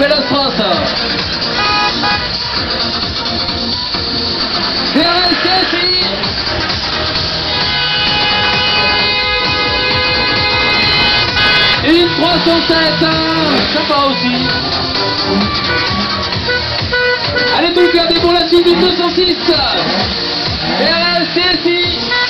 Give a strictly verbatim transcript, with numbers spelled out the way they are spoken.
Velostros. D R S ici. Une trois cent sept. Sympa aussi. Allez, tout le garder pour la suite du deux cent six. D R S ici.